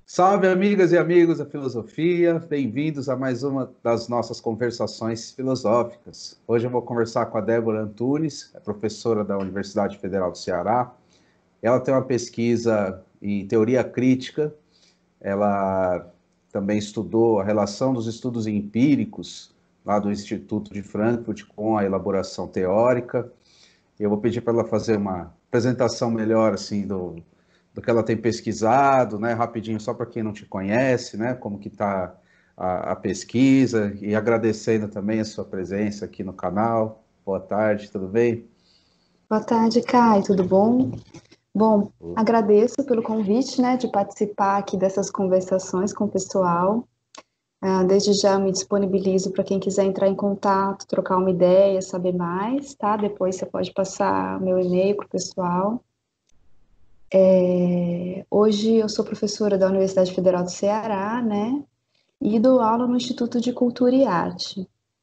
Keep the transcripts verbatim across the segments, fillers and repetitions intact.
Salve, amigas e amigos da filosofia, bem-vindos a mais uma das nossas conversações filosóficas. Hoje eu vou conversar com a Débora Antunes, é professora da Universidade Federal do Ceará. Ela tem uma pesquisa em teoria crítica, ela também estudou a relação dos estudos empíricos lá do Instituto de Frankfurt com a elaboração teórica. Eu vou pedir para ela fazer uma apresentação melhor assim do do que ela tem pesquisado, né? Rapidinho, só para quem não te conhece, né? Como que está a, a pesquisa, e agradecendo também a sua presença aqui no canal. Boa tarde, tudo bem? Boa tarde, Kai, tudo bom? Bom, agradeço pelo convite, né, de participar aqui dessas conversações com o pessoal. Ah, desde já me disponibilizo para quem quiser entrar em contato, trocar uma ideia, saber mais, tá? Depois você pode passar meu e-mail para o pessoal. É, hoje eu sou professora da Universidade Federal do Ceará, né, e dou aula no Instituto de Cultura e Arte.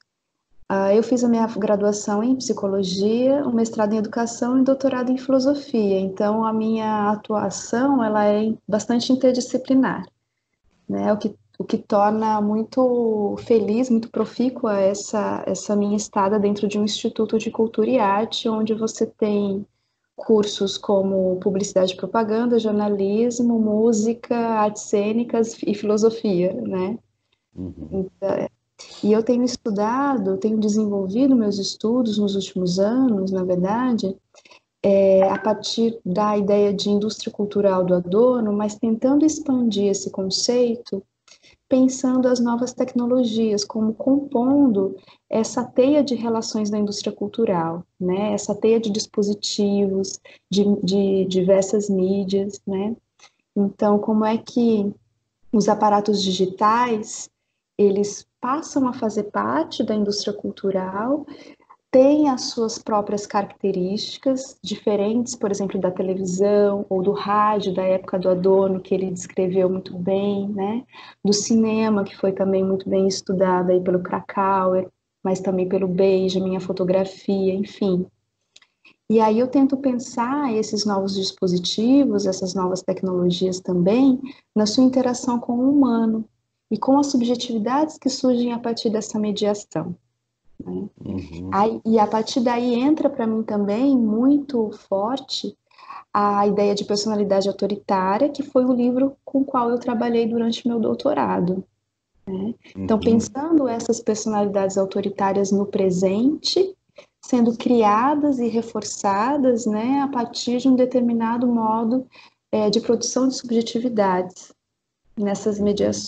Ah, eu fiz a minha graduação em psicologia, um mestrado em educação e doutorado em filosofia. Então, a minha atuação ela é bastante interdisciplinar, né? O que, o que torna muito feliz, muito profícua essa, essa minha estada dentro de um instituto de cultura e arte, onde você tem cursos como publicidade e propaganda, jornalismo, música, artes cênicas e filosofia, né? Uhum. E eu tenho estudado, tenho desenvolvido meus estudos nos últimos anos, na verdade, é, a partir da ideia de indústria cultural do Adorno, mas tentando expandir esse conceito, pensando as novas tecnologias, como compondo essa teia de relações da indústria cultural, né? Essa teia de dispositivos, de, de diversas mídias, né? Então, como é que os aparatos digitais eles passam a fazer parte da indústria cultural, têm as suas próprias características, diferentes, por exemplo, da televisão ou do rádio da época do Adorno, que ele descreveu muito bem, né? Do cinema, que foi também muito bem estudado aí pelo Krakauer, mas também pelo Benjamin, a fotografia, enfim. E aí eu tento pensar esses novos dispositivos, essas novas tecnologias também, na sua interação com o humano e com as subjetividades que surgem a partir dessa mediação, né? Uhum. Aí, e a partir daí entra para mim também muito forte a ideia de personalidade autoritária, que foi o livro com o qual eu trabalhei durante meu doutorado. Então, Uhum. pensando essas personalidades autoritárias no presente, sendo criadas e reforçadas, né, a partir de um determinado modo é, de produção de subjetividades nessas Uhum. mediações.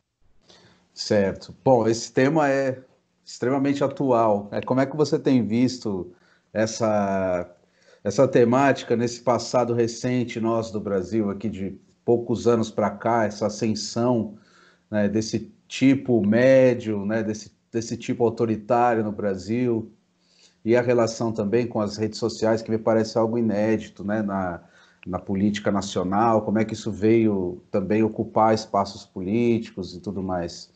Certo. Bom, esse tema é extremamente atual. É, como é que você tem visto essa, essa temática nesse passado recente nosso do Brasil, aqui de poucos anos para cá, essa ascensão, né, desse tipo médio, né, desse, desse tipo autoritário no Brasil, e a relação também com as redes sociais, que me parece algo inédito, né, na, na política nacional, como é que isso veio também ocupar espaços políticos e tudo mais.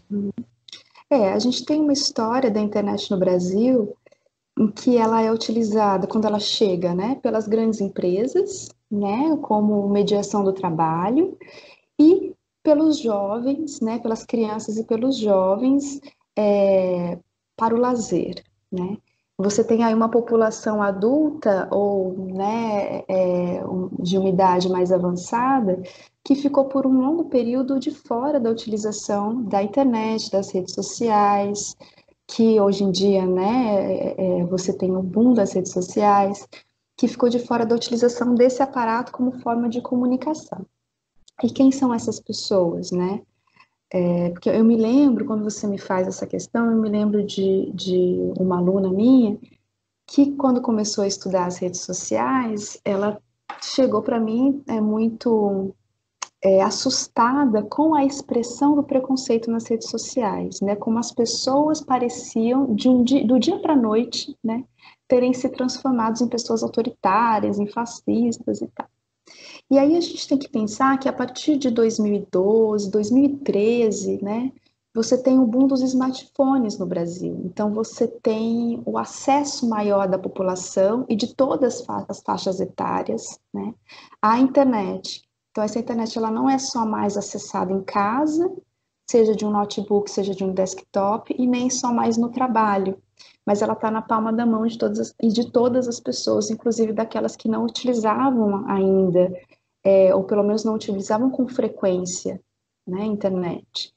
É, a gente tem uma história da internet no Brasil em que ela é utilizada quando ela chega, né, pelas grandes empresas, né, como mediação do trabalho, e pelos jovens, né, pelas crianças e pelos jovens é, para o lazer, né? Você tem aí uma população adulta ou, né, é, um- de uma idade mais avançada que ficou por um longo período de fora da utilização da internet, das redes sociais, que hoje em dia, né, é, é, você tem o boom das redes sociais, que ficou de fora da utilização desse aparato como forma de comunicação. E quem são essas pessoas, né? É, porque eu me lembro, quando você me faz essa questão, eu me lembro de, de uma aluna minha que, quando começou a estudar as redes sociais, ela chegou para mim é, muito é, assustada com a expressão do preconceito nas redes sociais, né? Como as pessoas pareciam, de um dia, do dia para a noite, né, terem se transformado em pessoas autoritárias, em fascistas e tal. E aí a gente tem que pensar que a partir de dois mil e doze, dois mil e treze, né, você tem o boom dos smartphones no Brasil. Então você tem o acesso maior da população e de todas as faixas etárias, né, à internet. Então, essa internet ela não é só mais acessada em casa, seja de um notebook, seja de um desktop, e nem só mais no trabalho, mas ela está na palma da mão de todas as, e de todas as pessoas, inclusive daquelas que não utilizavam ainda, é, ou pelo menos não utilizavam com frequência, né, a internet.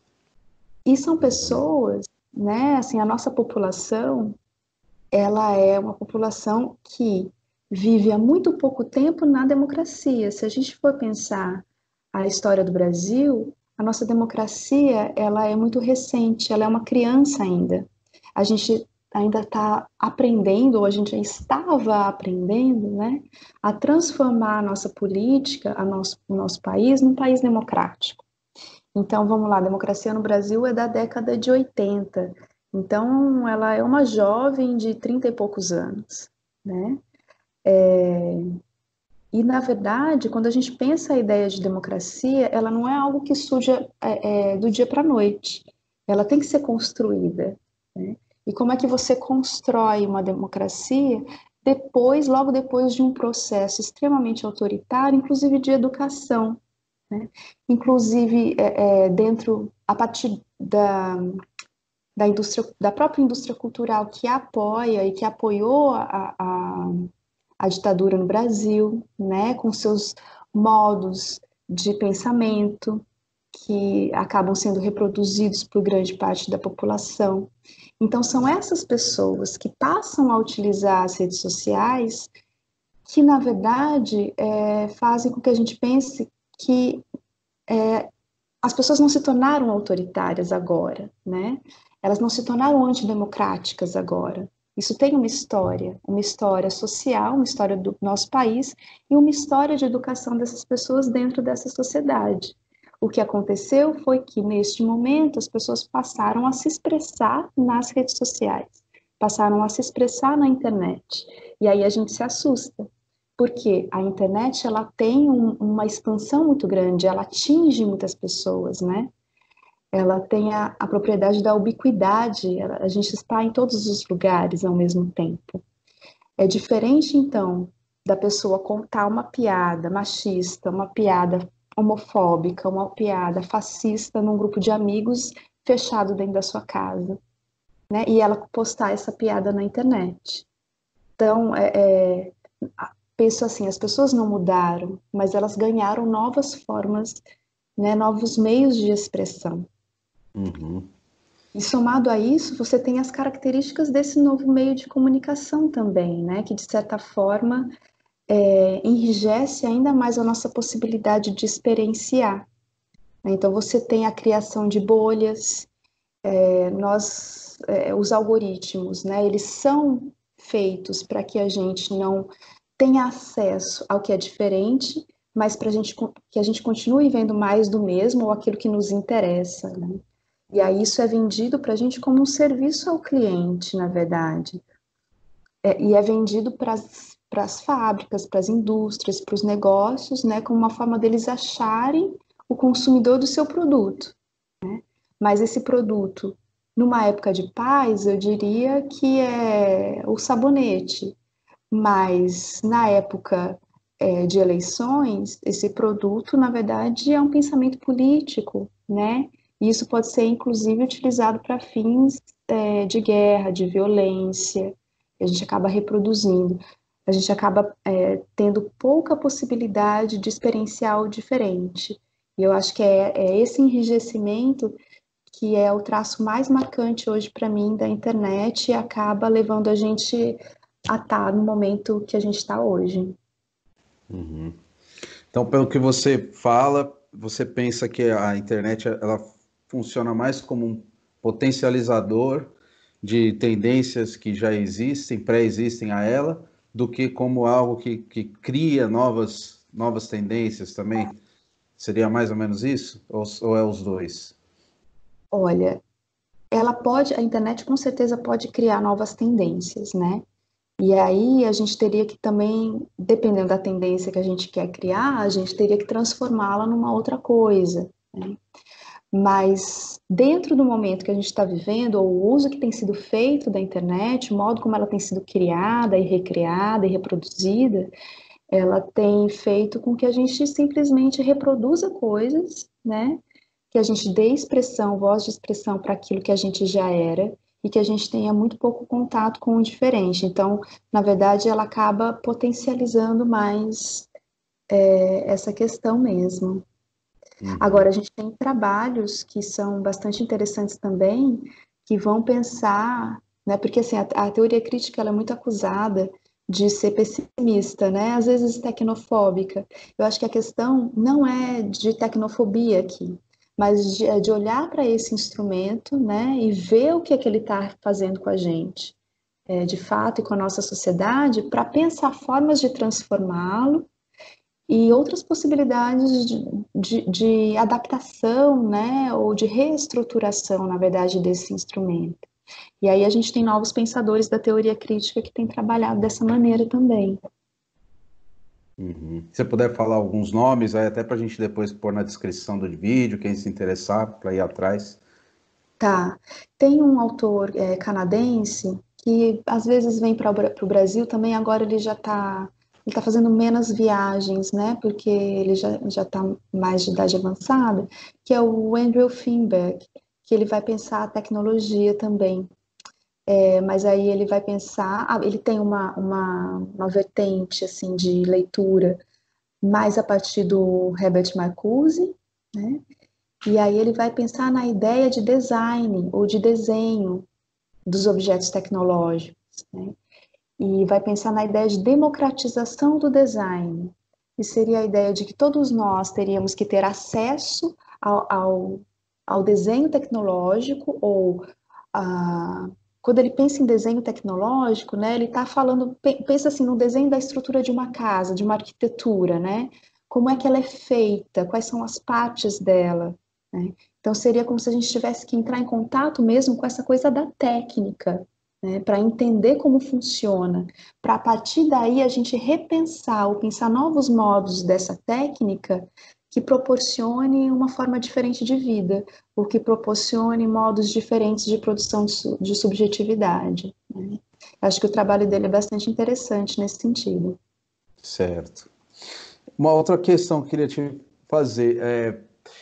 E são pessoas, né, assim, a nossa população, ela é uma população que vive há muito pouco tempo na democracia. Se a gente for pensar a história do Brasil, a nossa democracia, ela é muito recente, ela é uma criança ainda. A gente ainda está aprendendo, ou a gente já estava aprendendo, né, a transformar a nossa política, a nosso, o nosso país, num país democrático. Então, vamos lá, a democracia no Brasil é da década de oitenta. Então, ela é uma jovem de trinta e poucos anos, né? É... E, na verdade, quando a gente pensa a ideia de democracia, ela não é algo que surge é, é, do dia para a noite. Ela tem que ser construída, né? E como é que você constrói uma democracia depois, logo depois de um processo extremamente autoritário, inclusive de educação, né? Inclusive, é, é, dentro, a partir da, da, indústria, da própria indústria cultural que apoia e que apoiou a, a, a ditadura no Brasil, né, com seus modos de pensamento, que acabam sendo reproduzidos por grande parte da população. Então, são essas pessoas que passam a utilizar as redes sociais que, na verdade, é, fazem com que a gente pense que é, as pessoas não se tornaram autoritárias agora, né? Elas não se tornaram antidemocráticas agora. Isso tem uma história, uma história social, uma história do nosso país e uma história de educação dessas pessoas dentro dessa sociedade. O que aconteceu foi que, neste momento, as pessoas passaram a se expressar nas redes sociais, passaram a se expressar na internet. E aí a gente se assusta, porque a internet ela tem um, uma expansão muito grande, ela atinge muitas pessoas, né? Ela tem a, a propriedade da ubiquidade, ela, a gente está em todos os lugares ao mesmo tempo. É diferente, então, da pessoa contar uma piada machista, uma piada homofóbica, uma piada fascista num grupo de amigos fechado dentro da sua casa, né? E ela postar essa piada na internet. Então, é, é, penso assim, as pessoas não mudaram, mas elas ganharam novas formas, né, novos meios de expressão. Uhum. E somado a isso, você tem as características desse novo meio de comunicação também, né, que de certa forma é, enrijece ainda mais a nossa possibilidade de experienciar. Então você tem a criação de bolhas, é, nós, é, os algoritmos, né, eles são feitos para que a gente não tenha acesso ao que é diferente, mas para gente, que a gente continue vendo mais do mesmo ou aquilo que nos interessa, né? E aí isso é vendido para a gente como um serviço ao cliente, na verdade. É, e é vendido para as fábricas, para as indústrias, para os negócios, né, como uma forma deles acharem o consumidor do seu produto, né? Mas esse produto, numa época de paz, eu diria que é o sabonete, mas na época é, de eleições, esse produto, na verdade, é um pensamento político, né? E isso pode ser, inclusive, utilizado para fins é, de guerra, de violência. A gente acaba reproduzindo. A gente acaba é, tendo pouca possibilidade de experienciar o diferente. E eu acho que é, é esse enrijecimento que é o traço mais marcante hoje para mim da internet e acaba levando a gente a estar no momento que a gente está hoje. Uhum. Então, pelo que você fala, você pensa que a internet ela funciona mais como um potencializador de tendências que já existem, pré-existem a ela, do que como algo que, que cria novas, novas tendências também? Seria mais ou menos isso? Ou, ou é os dois? Olha, ela pode, a internet com certeza pode criar novas tendências, né? E aí a gente teria que também, dependendo da tendência que a gente quer criar, a gente teria que transformá-la numa outra coisa, né? Mas dentro do momento que a gente está vivendo, ou o uso que tem sido feito da internet, o modo como ela tem sido criada e recriada e reproduzida, ela tem feito com que a gente simplesmente reproduza coisas, né? Que a gente dê expressão, voz de expressão para aquilo que a gente já era e que a gente tenha muito pouco contato com o diferente. Então, na verdade, ela acaba potencializando mais é, essa questão mesmo. Agora, Uhum. a gente tem trabalhos que são bastante interessantes também, que vão pensar, né? Porque assim, a, a teoria crítica ela é muito acusada de ser pessimista, né? Às vezes tecnofóbica. Eu acho que a questão não é de tecnofobia aqui, mas de, é de olhar para esse instrumento, né? E ver o que é que ele está fazendo com a gente, é, de fato, e com a nossa sociedade, para pensar formas de transformá-lo e outras possibilidades de, de, de adaptação, né, ou de reestruturação, na verdade, desse instrumento. E aí a gente tem novos pensadores da teoria crítica que têm trabalhado dessa maneira também. Uhum. Se você puder falar alguns nomes, aí até para a gente depois pôr na descrição do vídeo, quem se interessar, para ir atrás. Tá. Tem um autor é, canadense que às vezes vem para o Brasil também, agora ele já está ele tá fazendo menos viagens, né? Porque ele já já está mais de idade avançada, que é o Andrew Finberg, que ele vai pensar a tecnologia também. É, mas aí ele vai pensar, ah, ele tem uma, uma, uma vertente assim de leitura mais a partir do Herbert Marcuse, né? E aí ele vai pensar na ideia de design ou de desenho dos objetos tecnológicos, né? E vai pensar na ideia de democratização do design, que seria a ideia de que todos nós teríamos que ter acesso ao, ao, ao desenho tecnológico ou a, quando ele pensa em desenho tecnológico, né, ele está falando, pensa assim, no desenho da estrutura de uma casa, de uma arquitetura, né? Como é que ela é feita, quais são as partes dela, né? Então seria como se a gente tivesse que entrar em contato mesmo com essa coisa da técnica, né, para entender como funciona, para a partir daí a gente repensar ou pensar novos modos dessa técnica que proporcione uma forma diferente de vida, o que proporcione modos diferentes de produção de, su de subjetividade, né? Acho que o trabalho dele é bastante interessante nesse sentido. Certo. Uma outra questão que eu queria te fazer é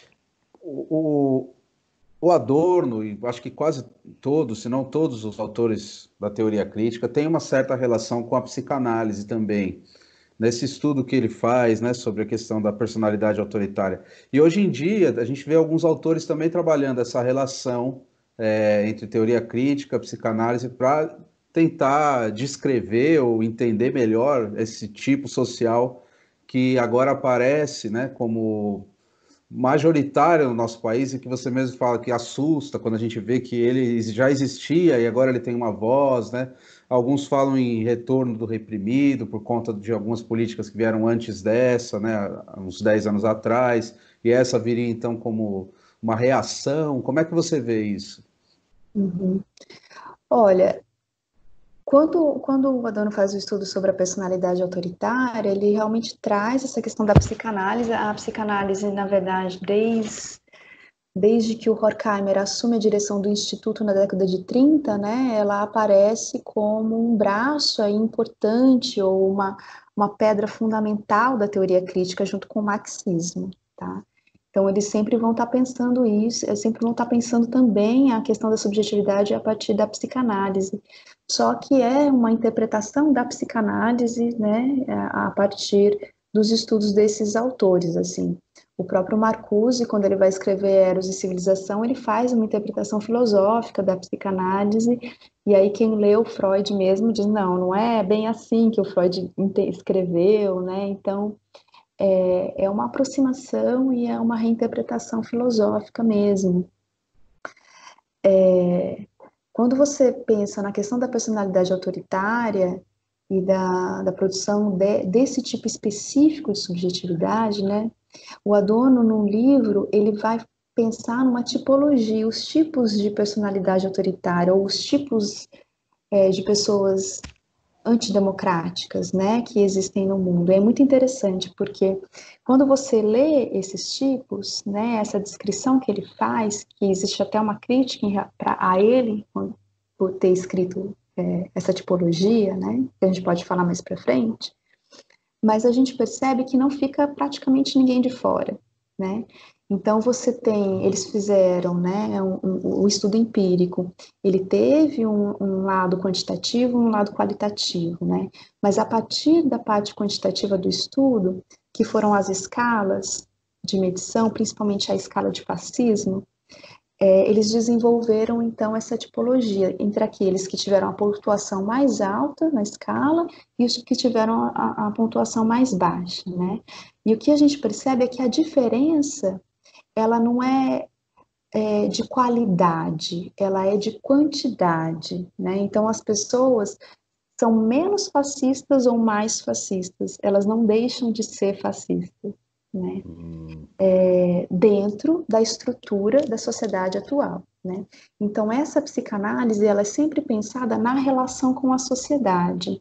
o, o Adorno, e acho que quase todos, se não todos os autores da teoria crítica, têm uma certa relação com a psicanálise também, nesse estudo que ele faz, né, sobre a questão da personalidade autoritária. E hoje em dia, a gente vê alguns autores também trabalhando essa relação é, entre teoria crítica, psicanálise, para tentar descrever ou entender melhor esse tipo social que agora aparece, né, como majoritário no nosso país e que você mesmo fala que assusta quando a gente vê que ele já existia e agora ele tem uma voz, né? Alguns falam em retorno do reprimido por conta de algumas políticas que vieram antes dessa, né? Há uns dez anos atrás, e essa viria então como uma reação. Como é que você vê isso? Uhum. Olha, Quando, quando o Adorno faz o estudo sobre a personalidade autoritária, ele realmente traz essa questão da psicanálise. A psicanálise, na verdade, desde, desde que o Horkheimer assume a direção do Instituto na década de trinta, né, ela aparece como um braço aí importante ou uma, uma pedra fundamental da teoria crítica junto com o marxismo, tá? Então, eles sempre vão estar pensando isso, eles sempre vão estar pensando também a questão da subjetividade a partir da psicanálise. Só que é uma interpretação da psicanálise, né, a partir dos estudos desses autores, assim. O próprio Marcuse, quando ele vai escrever Eros e Civilização, ele faz uma interpretação filosófica da psicanálise, e aí quem leu Freud mesmo diz, não, não é bem assim que o Freud escreveu, né, então é, é uma aproximação e é uma reinterpretação filosófica mesmo. É, quando você pensa na questão da personalidade autoritária e da, da produção de, desse tipo específico de subjetividade, né, o Adorno, no livro, ele vai pensar numa tipologia, os tipos de personalidade autoritária, ou os tipos é, de pessoas antidemocráticas, né, que existem no mundo. É muito interessante porque quando você lê esses tipos, né, essa descrição que ele faz, que existe até uma crítica em, pra, a ele por ter escrito é, essa tipologia, né, que a gente pode falar mais para frente, mas a gente percebe que não fica praticamente ninguém de fora, né? Então você tem, eles fizeram, né, um, um, um estudo empírico, ele teve um, um lado quantitativo e um lado qualitativo, né? Mas a partir da parte quantitativa do estudo, que foram as escalas de medição, principalmente a escala de fascismo, é, eles desenvolveram então essa tipologia entre aqueles que tiveram a pontuação mais alta na escala e os que tiveram a, a pontuação mais baixa, né? E o que a gente percebe é que a diferença ela não é, é de qualidade, ela é de quantidade, né? Então as pessoas são menos fascistas ou mais fascistas, elas não deixam de ser fascistas, né? Hum. É, dentro da estrutura da sociedade atual, né? Então essa psicanálise ela é sempre pensada na relação com a sociedade,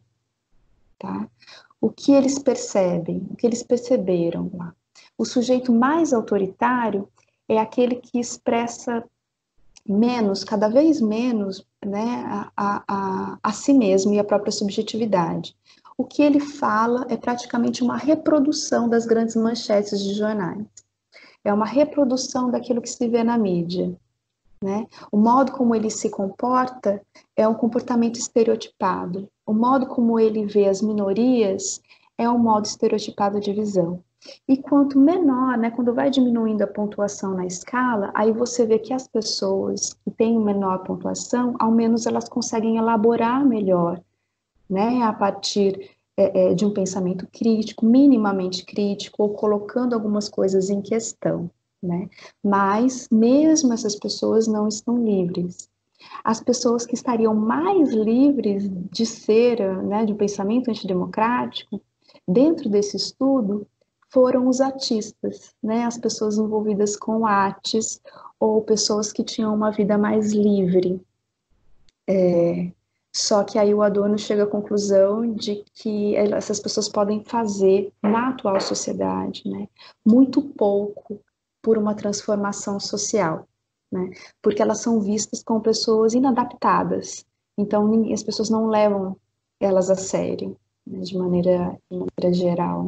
tá? O que eles percebem, o que eles perceberam lá? O sujeito mais autoritário é aquele que expressa menos, cada vez menos, né, a, a, a si mesmo e a própria subjetividade. O que ele fala é praticamente uma reprodução das grandes manchetes de jornais. É uma reprodução daquilo que se vê na mídia, né? O modo como ele se comporta é um comportamento estereotipado. O modo como ele vê as minorias é um modo estereotipado de visão. E quanto menor, né, quando vai diminuindo a pontuação na escala, aí você vê que as pessoas que têm menor pontuação, ao menos elas conseguem elaborar melhor, né, a partir é, é, de um pensamento crítico, minimamente crítico, ou colocando algumas coisas em questão, né? Mas mesmo essas pessoas não estão livres. As pessoas que estariam mais livres de ser, né, de um pensamento antidemocrático, dentro desse estudo, foram os atistas, né, as pessoas envolvidas com artes, ou pessoas que tinham uma vida mais livre. É, só que aí o Adorno chega à conclusão de que essas pessoas podem fazer, na atual sociedade, né, muito pouco por uma transformação social, né, porque elas são vistas como pessoas inadaptadas. Então, as pessoas não levam elas a sério, né, de maneira, de maneira geral.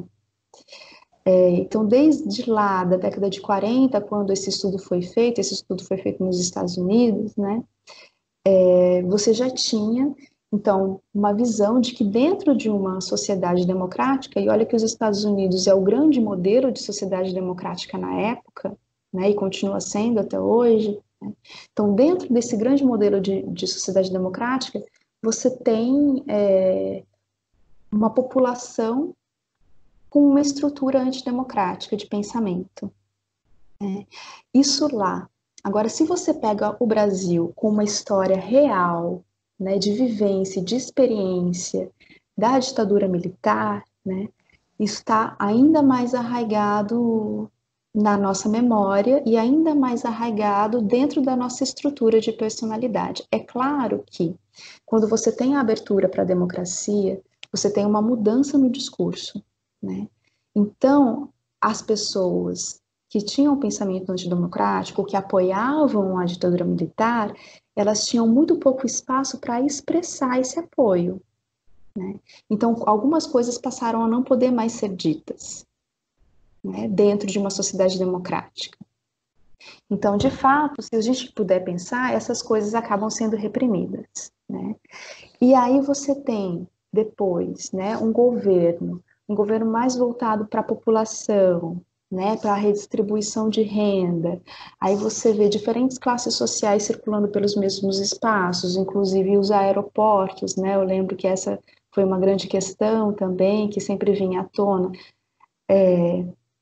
É, então, desde lá da década de quarenta, quando esse estudo foi feito, esse estudo foi feito nos Estados Unidos, né, é, você já tinha, então, uma visão de que dentro de uma sociedade democrática, e olha que os Estados Unidos é o grande modelo de sociedade democrática na época, né, e continua sendo até hoje, né, então, dentro desse grande modelo de, de sociedade democrática, você tem é, uma população com uma estrutura antidemocrática de pensamento. É, isso lá. Agora, se você pega o Brasil com uma história real, né, de vivência, de experiência da ditadura militar, né, está ainda mais arraigado na nossa memória e ainda mais arraigado dentro da nossa estrutura de personalidade. É claro que, quando você tem a abertura para a democracia, você tem uma mudança no discurso, né? Então, as pessoas que tinham um pensamento antidemocrático, que apoiavam a ditadura militar, elas tinham muito pouco espaço para expressar esse apoio, né? Então, algumas coisas passaram a não poder mais ser ditas, né, dentro de uma sociedade democrática. Então, de fato, se a gente puder pensar, essas coisas acabam sendo reprimidas, né? E aí você tem, depois, né, um governo, um governo mais voltado para a população, né, para a redistribuição de renda. Aí você vê diferentes classes sociais circulando pelos mesmos espaços, inclusive os aeroportos, né? Eu lembro que essa foi uma grande questão também, que sempre vinha à tona. É...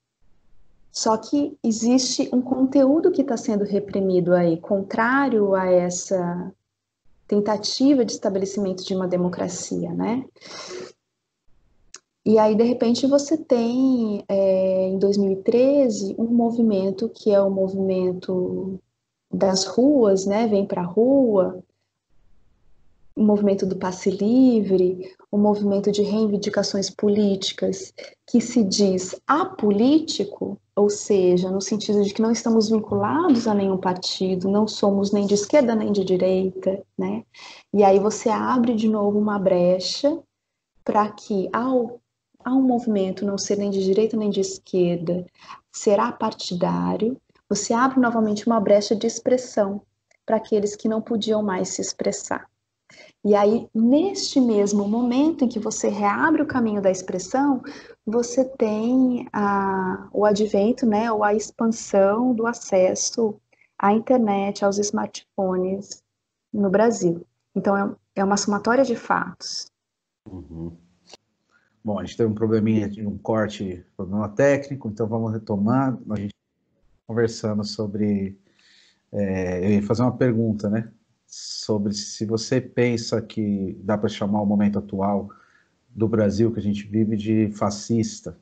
Só que existe um conteúdo que está sendo reprimido aí, contrário a essa tentativa de estabelecimento de uma democracia, né? E aí, de repente, você tem, é, em dois mil e treze, um movimento que é o movimento das ruas, né? Vem para a rua, o movimento do passe livre, o movimento de reivindicações políticas, que se diz apolítico, ou seja, no sentido de que não estamos vinculados a nenhum partido, não somos nem de esquerda nem de direita, né? E aí você abre de novo uma brecha para que, ao a um movimento não ser nem de direita nem de esquerda, será partidário, você abre novamente uma brecha de expressão para aqueles que não podiam mais se expressar. E aí, neste mesmo momento em que você reabre o caminho da expressão, você tem a, o advento, né, ou a expansão do acesso à internet, aos smartphones no Brasil. Então, é, é uma somatória de fatos. Uhum. Bom, a gente teve um probleminha de um corte, problema técnico, então vamos retomar. A gente conversando sobre... É, eu ia fazer uma pergunta, né? Sobre se você pensa que dá para chamar o momento atual do Brasil que a gente vive de fascista.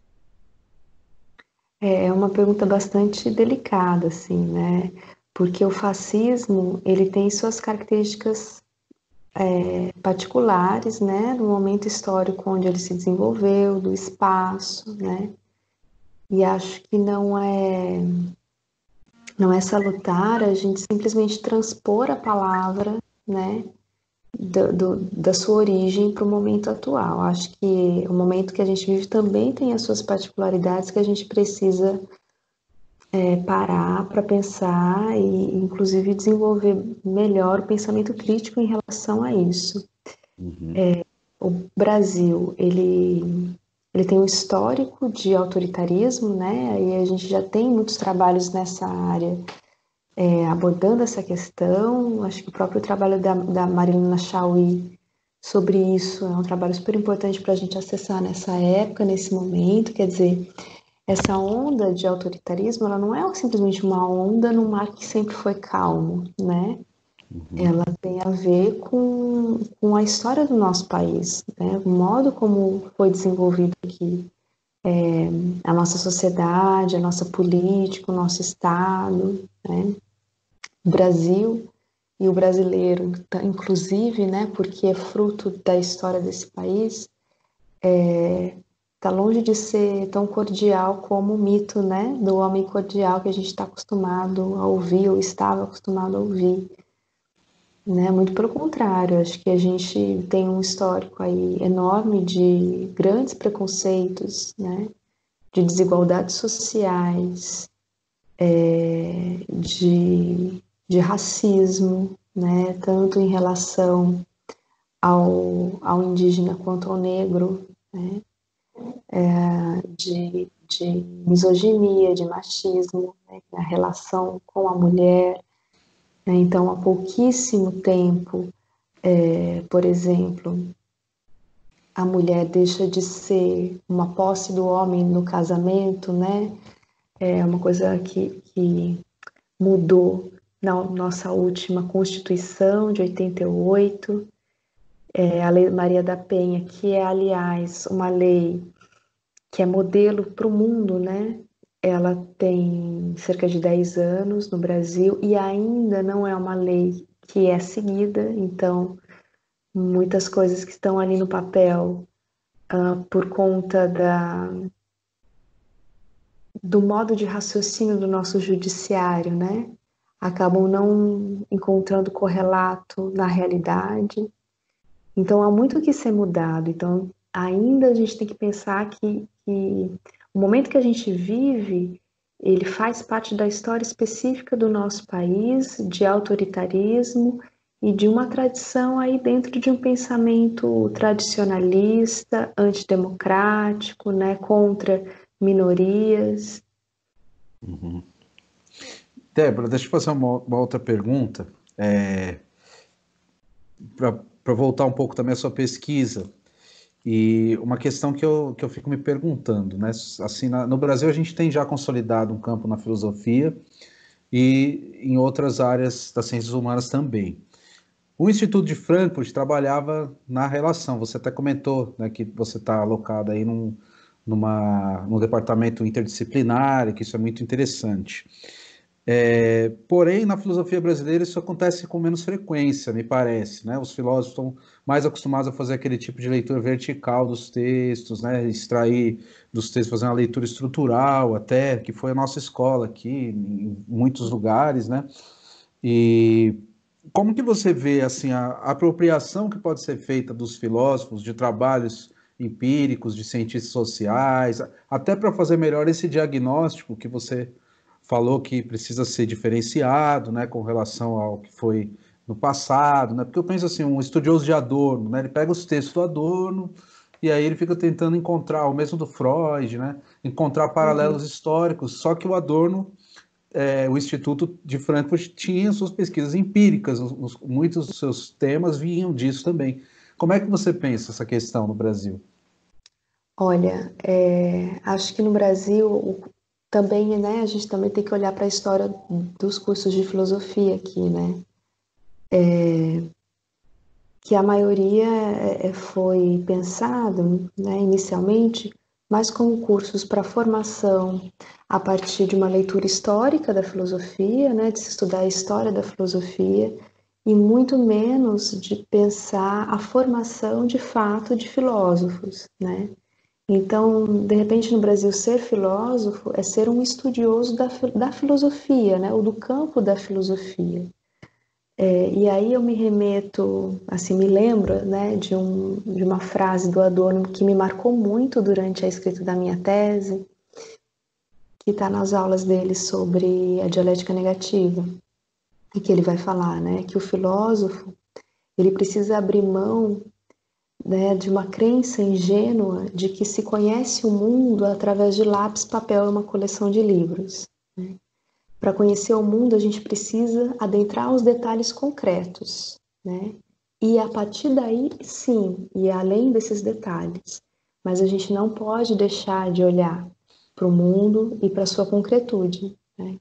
É uma pergunta bastante delicada, assim, né? Porque o fascismo, ele tem suas características é, particulares, né? Do momento histórico onde ele se desenvolveu, do espaço, né? E acho que não é não é salutar a gente simplesmente transpor a palavra, né? Do, do, da sua origem para o momento atual. Acho que o momento que a gente vive também tem as suas particularidades que a gente precisa é, parar para pensar e, inclusive, desenvolver melhor o pensamento crítico em relação a isso. Uhum. É, o Brasil, ele, ele tem um histórico de autoritarismo, né? E a gente já tem muitos trabalhos nessa área é, abordando essa questão. Acho que o próprio trabalho da, da Marilena Chaui sobre isso é um trabalho super importante para a gente acessar nessa época, nesse momento. Quer dizer, essa onda de autoritarismo, ela não é simplesmente uma onda no mar que sempre foi calmo, né? Uhum. Ela tem a ver com, com a história do nosso país, né? O modo como foi desenvolvido aqui é, a nossa sociedade, a nossa política, o nosso Estado, né? O Brasil e o brasileiro, inclusive, né? Porque é fruto da história desse país, é, tá longe de ser tão cordial como o mito, né, do homem cordial que a gente está acostumado a ouvir ou estava acostumado a ouvir, né? Muito pelo contrário, acho que a gente tem um histórico aí enorme de grandes preconceitos, né, de desigualdades sociais, é, de, de racismo, né, tanto em relação ao, ao indígena quanto ao negro, né? É, de, de misoginia, de machismo, né, na relação com a mulher. Né? Então, há pouquíssimo tempo, é, por exemplo, a mulher deixa de ser uma posse do homem no casamento, né? É uma coisa que, que mudou na nossa última Constituição de oitenta e oito, é, a Lei Maria da Penha, que é, aliás, uma lei que é modelo para o mundo, né? Ela tem cerca de dez anos no Brasil e ainda não é uma lei que é seguida, então muitas coisas que estão ali no papel uh, por conta da, do modo de raciocínio do nosso judiciário, né? Acabam não encontrando correlato na realidade. Então há muito que ser mudado. Então ainda a gente tem que pensar que, que o momento que a gente vive, ele faz parte da história específica do nosso país, de autoritarismo e de uma tradição aí dentro de um pensamento tradicionalista, antidemocrático, né, contra minorias. Uhum. Débora, deixa eu fazer uma, uma outra pergunta, é, para voltar um pouco também à sua pesquisa. E uma questão que eu, que eu fico me perguntando, né? Assim, na, no Brasil a gente tem já consolidado um campo na filosofia e em outras áreas das ciências humanas também. O Instituto de Frankfurt trabalhava na relação, você até comentou, né, que você está alocado aí num, numa, num departamento interdisciplinar, e que isso é muito interessante. É, porém, na filosofia brasileira isso acontece com menos frequência, me parece, né? Os filósofos estão mais acostumados a fazer aquele tipo de leitura vertical dos textos, né? Extrair dos textos, fazer uma leitura estrutural até, que foi a nossa escola aqui, em muitos lugares, né? E como que você vê, assim, a apropriação que pode ser feita dos filósofos de trabalhos empíricos, de cientistas sociais, até para fazer melhor esse diagnóstico que você falou que precisa ser diferenciado, né, com relação ao que foi no passado, né? Porque eu penso assim, um estudioso de Adorno, né, ele pega os textos do Adorno e aí ele fica tentando encontrar, o mesmo do Freud, né, encontrar paralelos Uhum. históricos, só que o Adorno, é, o Instituto de Frankfurt tinha suas pesquisas empíricas, os, os, muitos dos seus temas vinham disso também. Como é que você pensa essa questão no Brasil? Olha, é, acho que no Brasil o- também, né, a gente também tem que olhar para a história dos cursos de filosofia aqui, né? Que a maioria é, é, foi pensado, né, inicialmente, mais como cursos para formação a partir de uma leitura histórica da filosofia, né, de se estudar a história da filosofia, e muito menos de pensar a formação de fato de filósofos, né? Então, de repente, no Brasil, ser filósofo é ser um estudioso da, da filosofia, né, ou do campo da filosofia. É, e aí eu me remeto, assim, me lembro, né, de, um, de uma frase do Adorno que me marcou muito durante a escrita da minha tese, que está nas aulas dele sobre a dialética negativa, e que ele vai falar, né, que o filósofo, ele precisa abrir mão, né, de uma crença ingênua de que se conhece o mundo através de lápis, papel e uma coleção de livros. Né? Para conhecer o mundo, a gente precisa adentrar os detalhes concretos, né? E a partir daí, sim, e além desses detalhes. Mas a gente não pode deixar de olhar para o mundo e para a sua concretude, né?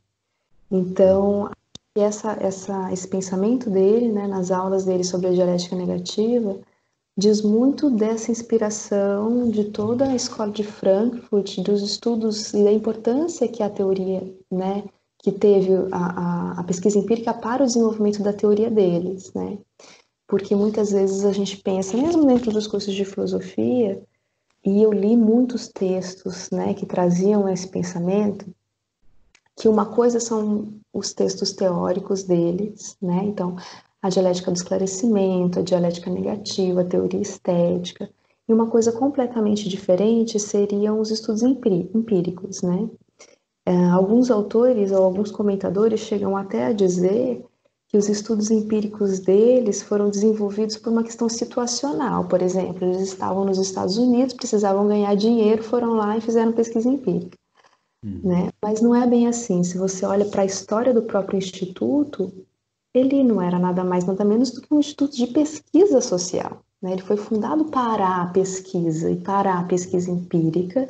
Então, essa, essa, esse pensamento dele, né, nas aulas dele sobre a dialética negativa, diz muito dessa inspiração de toda a escola de Frankfurt, dos estudos e da importância que a teoria, né, que teve a, a, a pesquisa empírica para o desenvolvimento da teoria deles, né? Porque muitas vezes a gente pensa, mesmo dentro dos cursos de filosofia, e eu li muitos textos, né, que traziam esse pensamento, que uma coisa são os textos teóricos deles, né? Então, a dialética do esclarecimento, a dialética negativa, a teoria estética. E uma coisa completamente diferente seriam os estudos empíricos, né? É, alguns autores ou alguns comentadores chegam até a dizer que os estudos empíricos deles foram desenvolvidos por uma questão situacional. Por exemplo, eles estavam nos Estados Unidos, precisavam ganhar dinheiro, foram lá e fizeram pesquisa empírica. Uhum. Né? Mas não é bem assim. Se você olha para a história do próprio instituto, ele não era nada mais, nada menos do que um instituto de pesquisa social. Né? Ele foi fundado para a pesquisa e para a pesquisa empírica,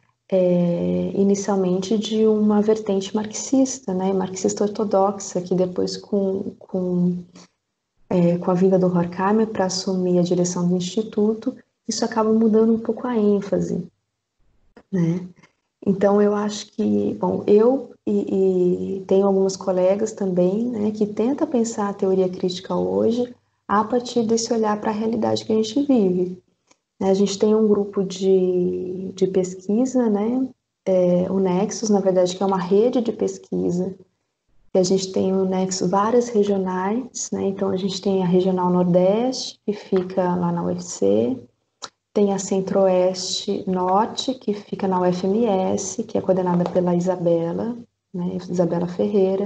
é, inicialmente de uma vertente marxista, né? Marxista ortodoxa, que depois, com, com, é, com a vinda do Horkheimer para assumir a direção do instituto, isso acaba mudando um pouco a ênfase. Né? Então, eu acho que, bom, eu e, e tenho algumas colegas também, né, que tentam pensar a teoria crítica hoje a partir desse olhar para a realidade que a gente vive. Né? A gente tem um grupo de, de pesquisa, né, é, o Nexus, na verdade, que é uma rede de pesquisa, que a gente tem o Nexus várias regionais, né, então a gente tem a Regional Nordeste, que fica lá na U F C, tem a Centro-Oeste Norte, que fica na U F M S, que é coordenada pela Isabela, né, Isabela Ferreira.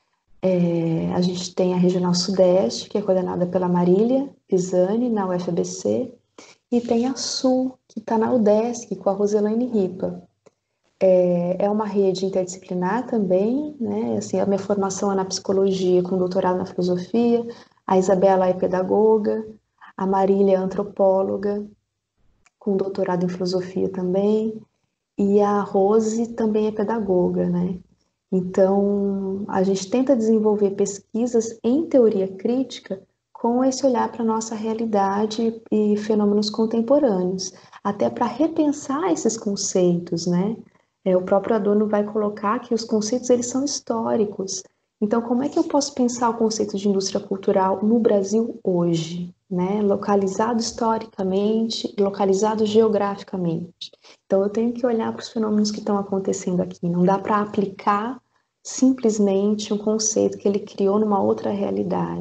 É, a gente tem a Regional Sudeste, que é coordenada pela Marília Pisani, na U F A B C. E tem a Sul, que está na UDESC, com a Roselaine Ripa. É, é uma rede interdisciplinar também, né? Assim, a minha formação é na psicologia, com doutorado na filosofia. A Isabela é pedagoga, a Marília é antropóloga, com doutorado em filosofia também, e a Rose também é pedagoga, né? Então, a gente tenta desenvolver pesquisas em teoria crítica com esse olhar para a nossa realidade e fenômenos contemporâneos, até para repensar esses conceitos, né? É, o próprio Adorno vai colocar que os conceitos eles são históricos. Então, como é que eu posso pensar o conceito de indústria cultural no Brasil hoje, né? Localizado historicamente, localizado geograficamente. Então, eu tenho que olhar para os fenômenos que estão acontecendo aqui. Não dá para aplicar simplesmente um conceito que ele criou numa outra realidade.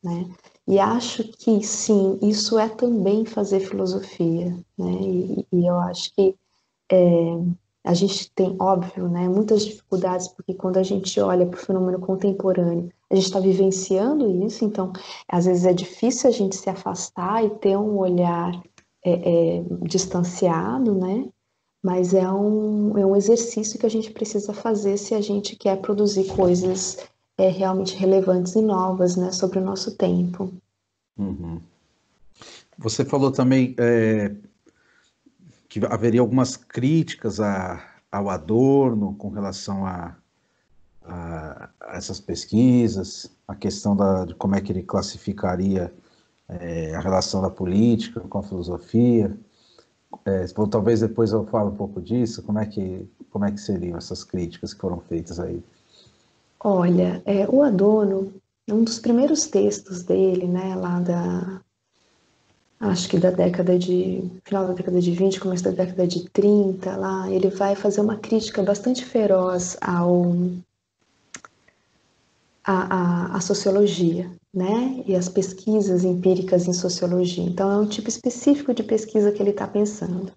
né? E acho que, sim, isso é também fazer filosofia, né? E, e eu acho que é, a gente tem, óbvio, né, muitas dificuldades, porque quando a gente olha para o fenômeno contemporâneo, a gente está vivenciando isso, então, às vezes é difícil a gente se afastar e ter um olhar é, é, distanciado, né? Mas é um, é um exercício que a gente precisa fazer se a gente quer produzir coisas é, realmente relevantes e novas, né, sobre o nosso tempo. Uhum. Você falou também é, que haveria algumas críticas a, ao Adorno com relação a, a, a essas pesquisas, a questão da, de como é que ele classificaria é, a relação da política com a filosofia. É, bom, talvez depois eu fale um pouco disso, como é que, como é que seriam essas críticas que foram feitas aí? Olha, é, o Adorno, um dos primeiros textos dele, né, lá da, acho que da década de, final da década de vinte, começo da década de trinta, lá, ele vai fazer uma crítica bastante feroz ao, à, à, à sociologia, né, e as pesquisas empíricas em sociologia. Então, é um tipo específico de pesquisa que ele está pensando.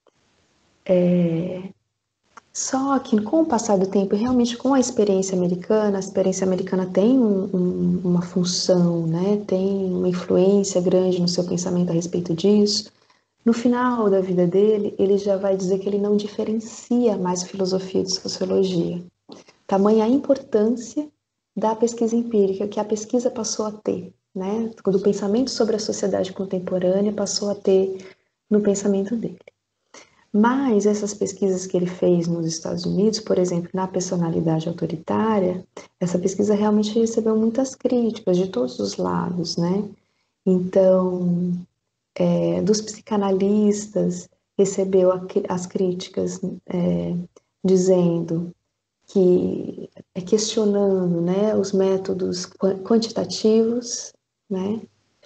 É, Só que com o passar do tempo, realmente com a experiência americana, a experiência americana tem um, um, uma função, né? Tem uma influência grande no seu pensamento a respeito disso. No final da vida dele, ele já vai dizer que ele não diferencia mais filosofia de sociologia. Tamanha a importância da pesquisa empírica que a pesquisa passou a ter, né? Do pensamento sobre a sociedade contemporânea passou a ter no pensamento dele. Mas essas pesquisas que ele fez nos Estados Unidos, por exemplo, na personalidade autoritária, essa pesquisa realmente recebeu muitas críticas de todos os lados, né? Então, é, dos psicanalistas, recebeu a, as críticas é, dizendo que, é, questionando, né, os métodos quantitativos, né?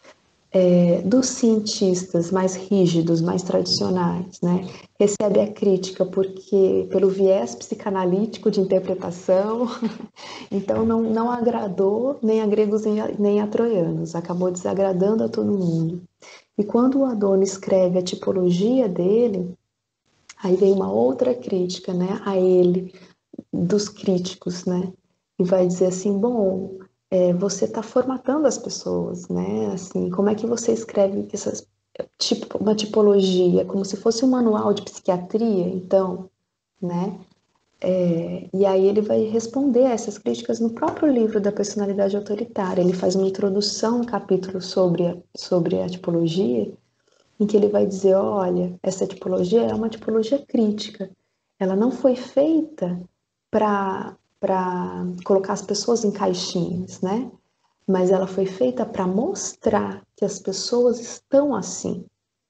É, dos cientistas mais rígidos, mais tradicionais, né, recebe a crítica porque pelo viés psicanalítico de interpretação, então não, não agradou nem a gregos nem a troianos, acabou desagradando a todo mundo. E quando o Adorno escreve a tipologia dele, aí vem uma outra crítica, né, a ele, dos críticos, né, e vai dizer assim, bom, é, você está formatando as pessoas, né, assim, como é que você escreve essas, tipo, uma tipologia, como se fosse um manual de psiquiatria, então, né, é, e aí ele vai responder a essas críticas no próprio livro da personalidade autoritária, ele faz uma introdução, um capítulo sobre a, sobre a tipologia, em que ele vai dizer, olha, essa tipologia é uma tipologia crítica, ela não foi feita para colocar as pessoas em caixinhas, né? Mas ela foi feita para mostrar que as pessoas estão assim,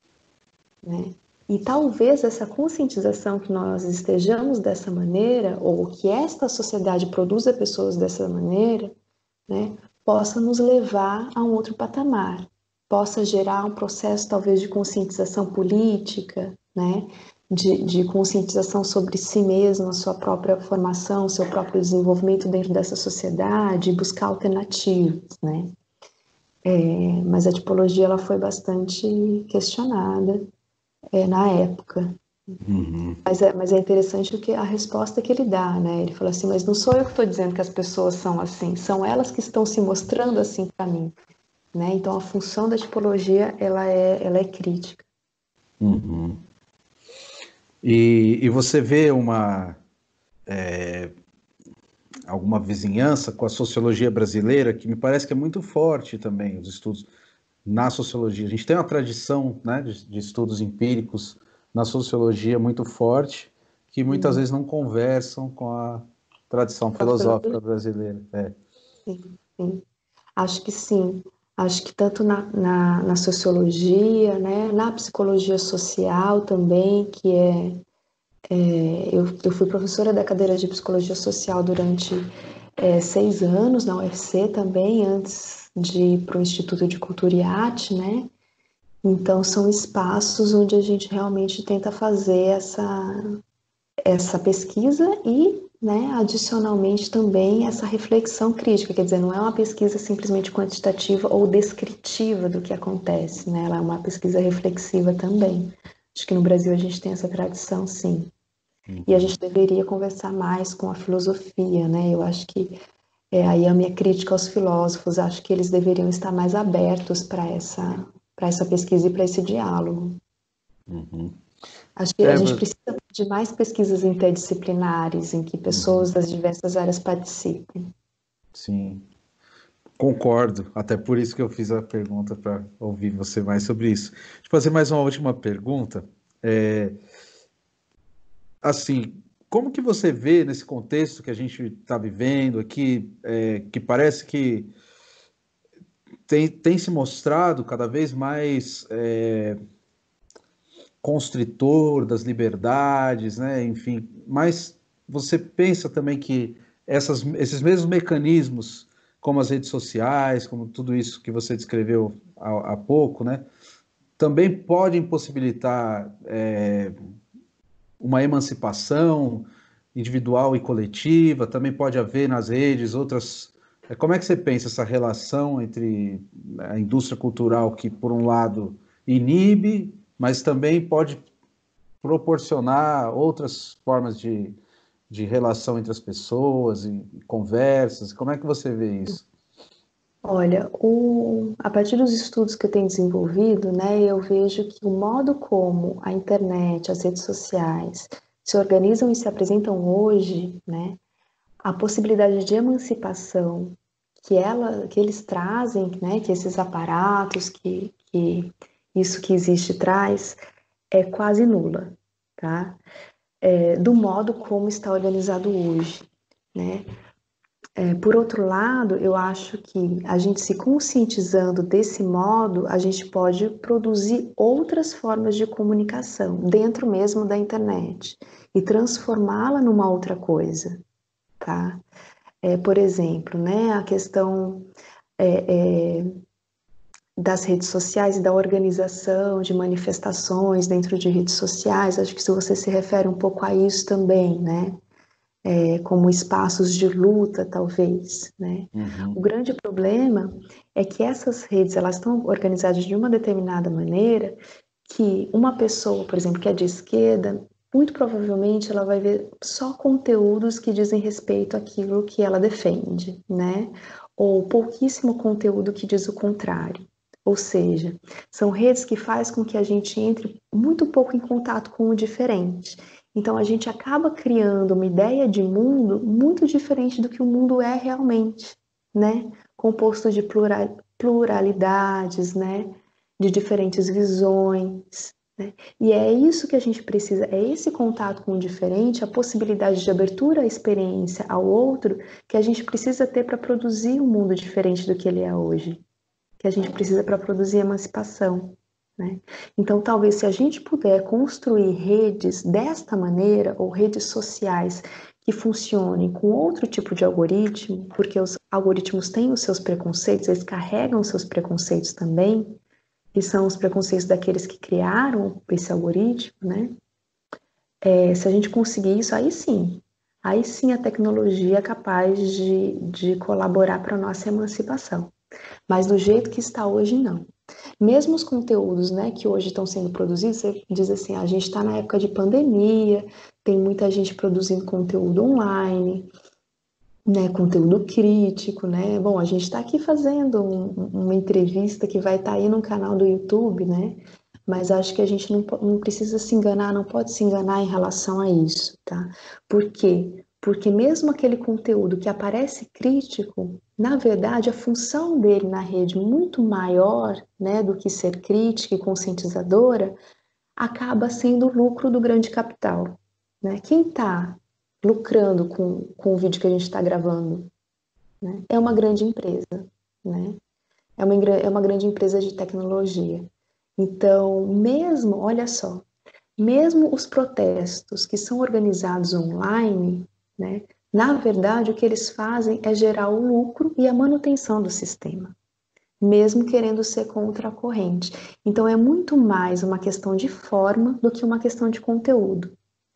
né? E talvez essa conscientização que nós estejamos dessa maneira, ou que esta sociedade produza pessoas dessa maneira, né, possa nos levar a um outro patamar, possa gerar um processo talvez de conscientização política, né, de, de conscientização sobre si mesmo, a sua própria formação, seu próprio desenvolvimento dentro dessa sociedade, buscar alternativas, né. É, mas a tipologia ela foi bastante questionada é, na época. Uhum. Mas é, mas é interessante o que a resposta que ele dá, né? Ele fala assim, mas não sou eu que estou dizendo que as pessoas são assim, são elas que estão se mostrando assim para mim, né? Então a função da tipologia ela é, ela é crítica. Uhum. E, e você vê uma é, alguma vizinhança com a sociologia brasileira, que me parece que é muito forte também, os estudos na sociologia. A gente tem uma tradição, né, de, de estudos empíricos na sociologia muito forte, que muitas Sim, vezes não conversam com a tradição com a filosofia, filosófica brasileira. É. sim, sim. Acho que sim. Acho que tanto na, na, na sociologia, né, na psicologia social também, que é, é eu, eu fui professora da cadeira de psicologia social durante é, seis anos na U F C também, antes de ir para o Instituto de Cultura e Arte, né? Então são espaços onde a gente realmente tenta fazer essa, essa pesquisa e né, adicionalmente também essa reflexão crítica, quer dizer, não é uma pesquisa simplesmente quantitativa ou descritiva do que acontece, né, ela é uma pesquisa reflexiva também. Acho que no Brasil a gente tem essa tradição, sim. E a Uhum. gente deveria conversar mais com a filosofia, né, eu acho que é, aí a minha crítica aos filósofos, acho que eles deveriam estar mais abertos para essa, para essa pesquisa e para esse diálogo. Uhum. Acho que a gente Débora, precisa de mais pesquisas interdisciplinares em que pessoas uhum, das diversas áreas participem. sim, concordo. Até por isso que eu fiz a pergunta para ouvir você mais sobre isso. Deixa eu fazer mais uma última pergunta. É, assim, como que você vê nesse contexto que a gente está vivendo aqui, é, que parece que tem, tem se mostrado cada vez mais é, constritor das liberdades, né? Enfim, mas você pensa também que essas, esses mesmos mecanismos, como as redes sociais, como tudo isso que você descreveu há, há pouco, né? Também podem possibilitar é, uma emancipação individual e coletiva, também pode haver nas redes outras. é, Como é que você pensa essa relação entre a indústria cultural que, por um lado, inibe, mas também pode proporcionar outras formas de, de relação entre as pessoas e, e conversas? Como é que você vê isso? Olha, o, a partir dos estudos que eu tenho desenvolvido, né, eu vejo que o modo como a internet, as redes sociais se organizam e se apresentam hoje, né, a possibilidade de emancipação que ela, que eles trazem, né, que esses aparatos, que, que isso que existe traz, é quase nula, tá? É, do modo como está organizado hoje, né? É, por outro lado, eu acho que a gente se conscientizando desse modo, a gente pode produzir outras formas de comunicação dentro mesmo da internet e transformá-la numa outra coisa, tá? É, por exemplo, né, a questão é, é, das redes sociais e da organização de manifestações dentro de redes sociais, acho que se você se refere um pouco a isso também, né? É, como espaços de luta, talvez, né? O Uhum. grande problema é que essas redes, elas estão organizadas de uma determinada maneira que uma pessoa, por exemplo, que é de esquerda, muito provavelmente ela vai ver só conteúdos que dizem respeito àquilo que ela defende, né? Ou pouquíssimo conteúdo que diz o contrário. Ou seja, são redes que fazem com que a gente entre muito pouco em contato com o diferente. Então a gente acaba criando uma ideia de mundo muito diferente do que o mundo é realmente, né? Composto de plural, pluralidades, né? De diferentes visões, né? E é isso que a gente precisa, é esse contato com o diferente, a possibilidade de abertura à experiência ao outro, que a gente precisa ter para produzir um mundo diferente do que ele é hoje, que a gente precisa para produzir emancipação, né? Então, talvez se a gente puder construir redes desta maneira, ou redes sociais que funcionem com outro tipo de algoritmo, porque os algoritmos têm os seus preconceitos, eles carregam os seus preconceitos também, que são os preconceitos daqueles que criaram esse algoritmo, né? É, se a gente conseguir isso, aí sim, aí sim a tecnologia é capaz de, de colaborar para a nossa emancipação. Mas do jeito que está hoje, não. Mesmo os conteúdos, né, que hoje estão sendo produzidos, você diz assim, a gente está na época de pandemia, tem muita gente produzindo conteúdo online, né, conteúdo crítico, né? Bom, a gente está aqui fazendo um, uma entrevista que vai estar tá aí no canal do YouTube, né? Mas acho que a gente não, não precisa se enganar, não pode se enganar em relação a isso, tá? Por quê? Porque mesmo aquele conteúdo que aparece crítico, na verdade, a função dele na rede muito maior, né, do que ser crítica e conscientizadora, acaba sendo o lucro do grande capital, né? Quem está lucrando com, com o vídeo que a gente está gravando, né? É uma grande empresa, né? É uma, é uma grande empresa de tecnologia. Então, mesmo, olha só, mesmo os protestos que são organizados online, né? Na verdade, o que eles fazem é gerar o lucro e a manutenção do sistema, mesmo querendo ser contra a corrente. Então, é muito mais uma questão de forma do que uma questão de conteúdo,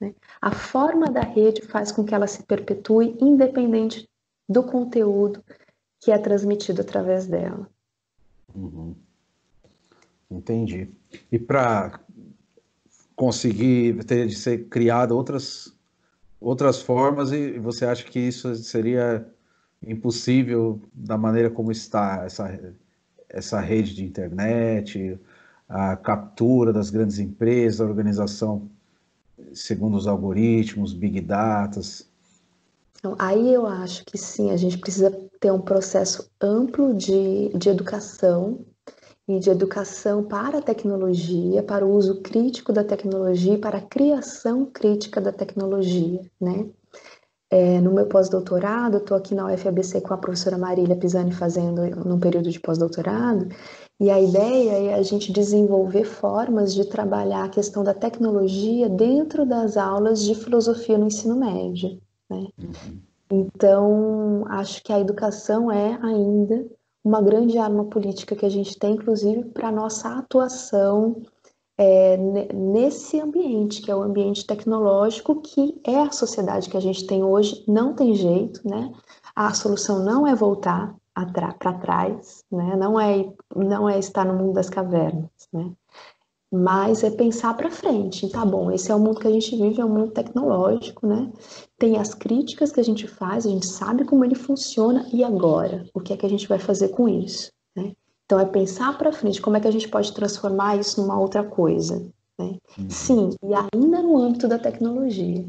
né? A forma da rede faz com que ela se perpetue independente do conteúdo que é transmitido através dela. Uhum. Entendi. E para conseguir ter de ser criado outras outras formas, e você acha que isso seria impossível da maneira como está essa essa rede de internet, a captura das grandes empresas, a organização segundo os algoritmos, big datas? Então, aí eu acho que sim, a gente precisa ter um processo amplo de, de educação, e de educação para a tecnologia, para o uso crítico da tecnologia, para a criação crítica da tecnologia, né? É, no meu pós-doutorado, eu estou aqui na U F A B C com a professora Marília Pisani fazendo num período de pós-doutorado, e a ideia é a gente desenvolver formas de trabalhar a questão da tecnologia dentro das aulas de filosofia no ensino médio, né? Uhum. Então, acho que a educação é ainda uma grande arma política que a gente tem, inclusive, para a nossa atuação é, nesse ambiente, que é o ambiente tecnológico, que é a sociedade que a gente tem hoje, não tem jeito, né? A solução não é voltar para trás, né? Não é, não é estar no mundo das cavernas, né? Mas é pensar para frente. Tá bom, esse é o mundo que a gente vive, é um mundo tecnológico, né? Tem as críticas que a gente faz, a gente sabe como ele funciona, e agora? O que é que a gente vai fazer com isso, né? Então é pensar para frente, como é que a gente pode transformar isso numa outra coisa, né? Uhum. Sim, e ainda no âmbito da tecnologia.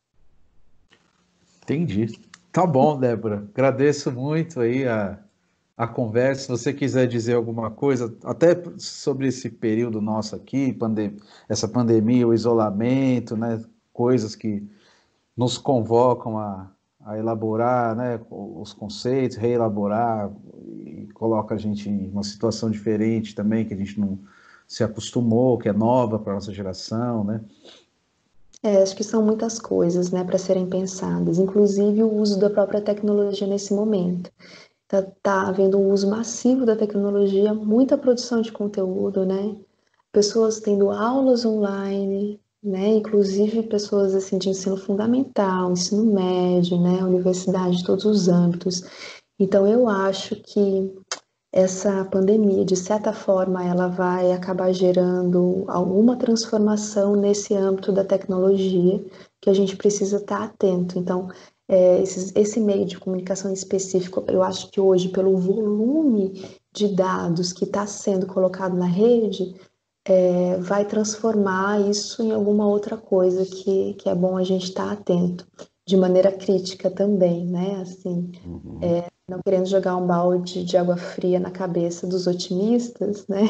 Entendi. Tá bom, Débora. Agradeço muito aí a, a conversa. Se você quiser dizer alguma coisa, até sobre esse período nosso aqui, pandem essa pandemia, o isolamento, né? Coisas que nos convocam a, a elaborar, né? Os conceitos, reelaborar, e coloca a gente em uma situação diferente também, que a gente não se acostumou, que é nova para a nossa geração, né? É, acho que são muitas coisas, né, para serem pensadas, inclusive o uso da própria tecnologia nesse momento. Tá, tá havendo um uso massivo da tecnologia, muita produção de conteúdo, né? Pessoas tendo aulas online, né? Inclusive pessoas assim de ensino fundamental, ensino médio, né? Universidade, de todos os âmbitos. Então eu acho que essa pandemia, de certa forma, ela vai acabar gerando alguma transformação nesse âmbito da tecnologia que a gente precisa estar atento. Então, é, esse, esse meio de comunicação específico, eu acho que hoje, pelo volume de dados que está sendo colocado na rede, é, vai transformar isso em alguma outra coisa que, que é bom a gente estar atento, de maneira crítica também, né? Assim, Uhum. não querendo jogar um balde de água fria na cabeça dos otimistas, né?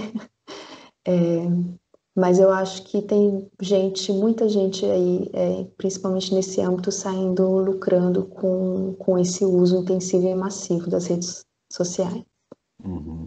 É, mas eu acho que tem gente, muita gente aí, é, principalmente nesse âmbito, saindo lucrando com, com esse uso intensivo e massivo das redes sociais. Uhum.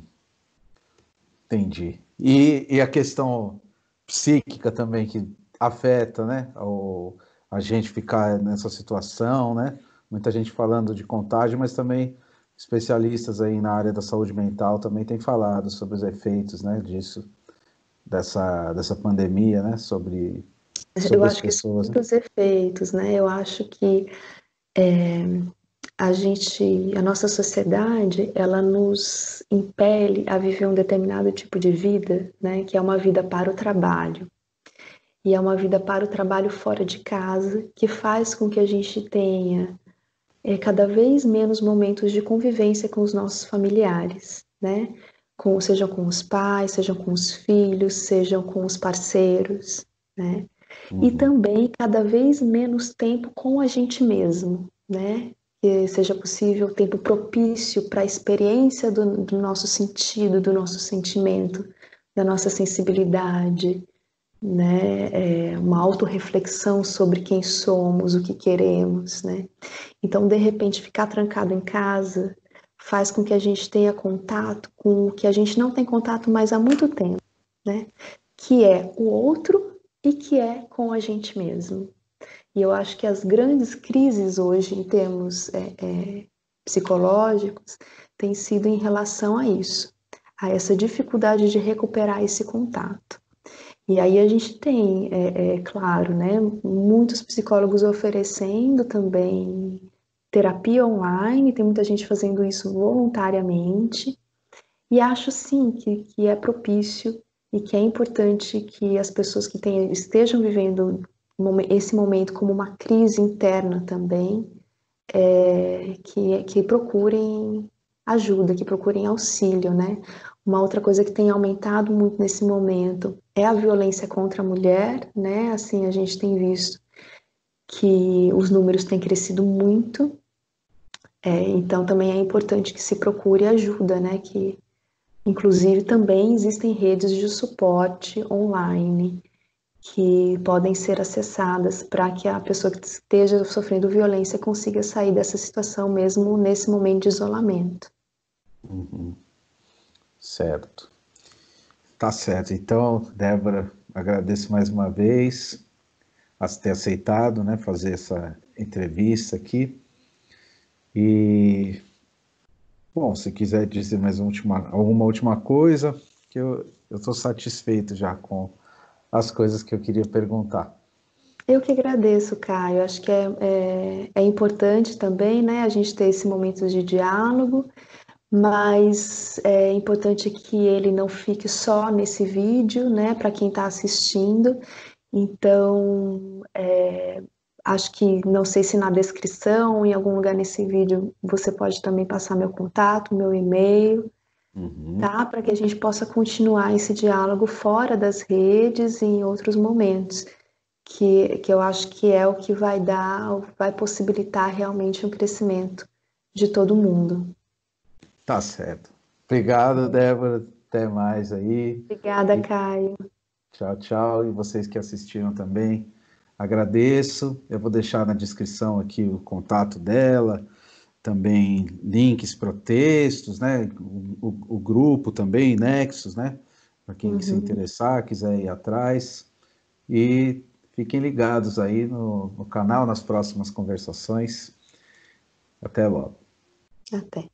Entendi. E, e a questão psíquica também que afeta, né, o, a gente ficar nessa situação, né? Muita gente falando de contágio, mas também especialistas aí na área da saúde mental também têm falado sobre os efeitos, né, disso, dessa, dessa pandemia, né, sobre, Eu sobre as acho que são pessoas, né? muitos efeitos, né? Eu acho que é, a gente, a nossa sociedade, ela nos impele a viver um determinado tipo de vida, né? Que é uma vida para o trabalho. E é uma vida para o trabalho fora de casa, que faz com que a gente tenha é, cada vez menos momentos de convivência com os nossos familiares, né? Com, sejam com os pais, sejam com os filhos, sejam com os parceiros, né? E Uhum. também cada vez menos tempo com a gente mesmo, né? Que seja possível tempo propício para a experiência do, do nosso sentido, do nosso sentimento, da nossa sensibilidade, né? É uma autorreflexão sobre quem somos, o que queremos, né? Então, de repente, ficar trancado em casa faz com que a gente tenha contato com o que a gente não tem contato mais há muito tempo, né? Que é o outro e que é com a gente mesmo. E eu acho que as grandes crises hoje, em termos é, é, psicológicos, têm sido em relação a isso, a essa dificuldade de recuperar esse contato. E aí a gente tem, é, é claro, né, muitos psicólogos oferecendo também terapia online, tem muita gente fazendo isso voluntariamente, e acho sim que, que é propício e que é importante que as pessoas que tenham, estejam vivendo esse momento como uma crise interna também, é, que, que procurem ajuda, que procurem auxílio, né? Uma outra coisa que tem aumentado muito nesse momento é a violência contra a mulher, né? Assim, a gente tem visto que os números têm crescido muito, é, então também é importante que se procure ajuda, né? Que, inclusive, também existem redes de suporte online que podem ser acessadas para que a pessoa que esteja sofrendo violência consiga sair dessa situação mesmo nesse momento de isolamento. Uhum. Certo. Tá certo. Então, Débora, agradeço mais uma vez a ter aceitado, né, fazer essa entrevista aqui. E, bom, se quiser dizer mais uma última, alguma última coisa, que eu estou satisfeito já com as coisas que eu queria perguntar. Eu que agradeço, Caio. Acho que é, é, é importante também, né, a gente ter esse momento de diálogo, mas é importante que ele não fique só nesse vídeo, né, para quem está assistindo. Então, é, acho que, não sei se na descrição, em algum lugar nesse vídeo, você pode também passar meu contato, meu e-mail, Uhum. tá? Para que a gente possa continuar esse diálogo fora das redes e em outros momentos, que, que eu acho que é o que vai dar, vai possibilitar realmente um crescimento de todo mundo. Tá certo. Obrigado, Débora. Até mais aí. Obrigada, E Caio. tchau, tchau. E vocês que assistiram também, agradeço. Eu vou deixar na descrição aqui o contato dela, também links para textos, né? O, o, o grupo também, Nexus, né? Para quem se Uhum. interessar, quiser ir atrás. E fiquem ligados aí no, no canal, nas próximas conversações. Até logo. Até.